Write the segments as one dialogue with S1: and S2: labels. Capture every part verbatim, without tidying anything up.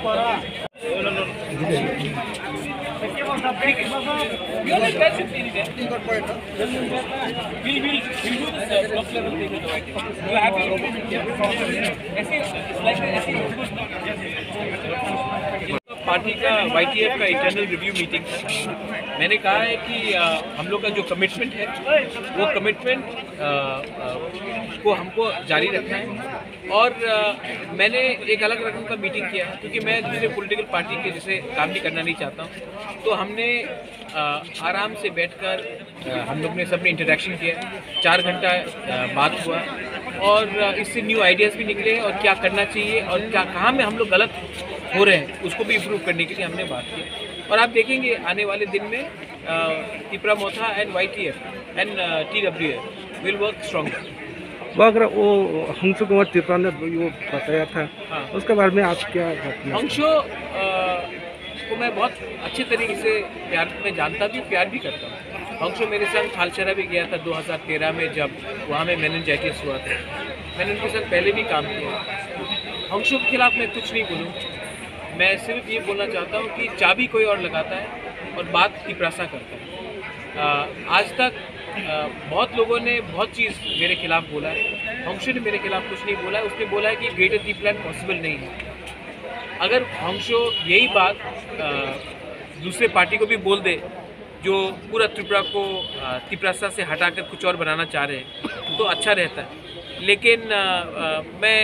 S1: Party का Y T F का internal review meeting था। मैंने कहा है कि आ, हम लोग का जो कमिटमेंट है वो कमिटमेंट को हमको जारी रखना है। और आ, मैंने एक अलग रकम का मीटिंग किया है क्योंकि मैं दूसरे पॉलिटिकल पार्टी के जैसे काम भी करना नहीं चाहता हूँ। तो हमने आ, आराम से बैठकर हम लोग ने सबने इंटरेक्शन किया, चार घंटा बात हुआ और इससे न्यू आइडियाज़ भी निकले और क्या करना चाहिए और क्या कहाँ में हम लोग गलत हो रहे हैं उसको भी इम्प्रूव करने के लिए हमने बात की। और आप देखेंगे आने वाले दिन में Tipra Motha and Y T F and T W F will work stronger.
S2: वो अगर वो हंसो कुमार तिपरा ने वो बताया था, हाँ। उसके बारे में आप क्या
S1: हंसो को मैं बहुत अच्छे तरीके से प्यार में जानता भी प्यार भी करता हूँ। हंसो मेरे संग थालचेरा भी गया था दो हज़ार तेरह में, जब वहाँ में मेनिंजाइटिस हुआ था। मैंने उनके साथ पहले भी काम किया। हंसो के खिलाफ मैं कुछ नहीं बोलूँ, मैं सिर्फ ये बोलना चाहता हूँ कि चाबी कोई और लगाता है और बात तिपरासा करता है। आ, आज तक आ, बहुत लोगों ने बहुत चीज़ मेरे खिलाफ बोला है, हंसो ने मेरे खिलाफ कुछ नहीं बोला है। उसने बोला है कि ग्रेटर टी प्लान पॉसिबल नहीं है। अगर हंसो यही बात आ, दूसरे पार्टी को भी बोल दे जो पूरा त्रिपुरा को तिपरासा से हटाकर कुछ और बनाना चाह रहे हैं तो अच्छा रहता है। लेकिन आ, आ, मैं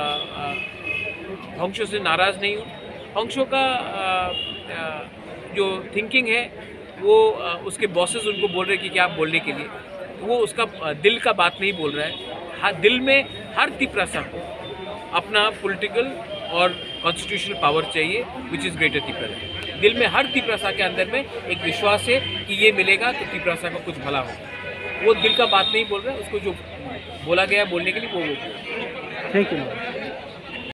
S1: हंसो से नाराज़ नहीं हूँ। हंसो का आ, आ, जो थिंकिंग है वो आ, उसके बॉसेस उनको बोल रहे हैं कि क्या आप बोलने के लिए, वो उसका आ, दिल का बात नहीं बोल रहा है। हर दिल में हर तिपरासा को अपना पॉलिटिकल और कॉन्स्टिट्यूशनल पावर चाहिए विच इज़ ग्रेटर तिपरा। दिल में हर तिपरासा के अंदर में एक विश्वास है कि ये मिलेगा तो तिपरासा का कुछ भला होगा। वो दिल का बात नहीं बोल रहा है, उसको जो बोला गया बोलने के लिए वो वो
S2: थैंक यू।